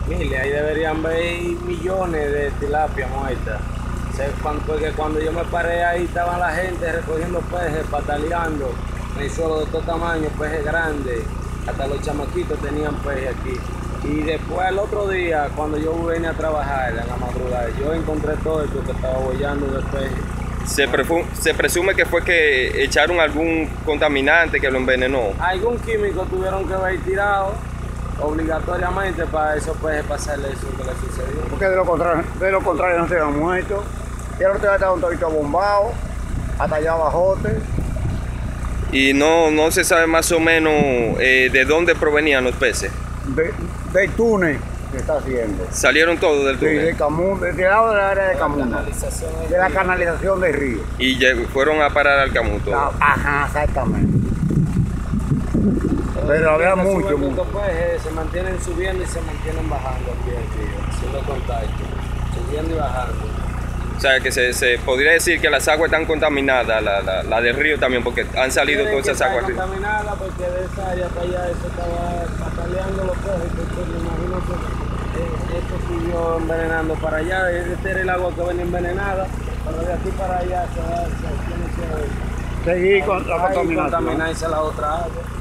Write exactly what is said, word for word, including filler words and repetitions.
Mire, ahí deberían ver millones de tilapia muertas. O sea, cuando, porque cuando yo me paré ahí estaba la gente recogiendo peces, pataleando en el suelo de todo tamaño, peces grandes. Hasta los chamaquitos tenían peces aquí. Y después el otro día, cuando yo venía a trabajar en la madrugada, yo encontré todo esto que estaba bollando de peces. Se, prefu- se presume que fue que echaron algún contaminante que lo envenenó. Algún químico tuvieron que haber tirado obligatoriamente para esos peces pasarle eso que les sucedió. Porque de lo contrario, de lo contrario no se habían muerto. Y el otro día estaba un todito bombado, hasta allá abajote. Y no, no se sabe más o menos eh, de dónde provenían los peces. De, del túnel que está haciendo. Salieron todos del Sí, túnel. de Camundo, del lado de la área de Camundo. Canalización del De la río. canalización del río. Y lleg- fueron a parar al Camuto. La- ajá, exactamente. Pero había Suben mucho, estos mucho. peces, se mantienen subiendo y se mantienen bajando aquí en el río, haciendo contacto, subiendo y bajando. O sea, que se, se podría decir que las aguas están contaminadas, la, la, la del río también, porque han salido Tienen todas que esas estar aguas. contaminada porque de esa área para allá eso estaba pataleando los peces, entonces me imagino que eh, esto siguió envenenando para allá, este era el agua que venía envenenada, pero de aquí para allá se, va, se tiene que Seguir con la ahí contaminación. contaminarse la otra agua.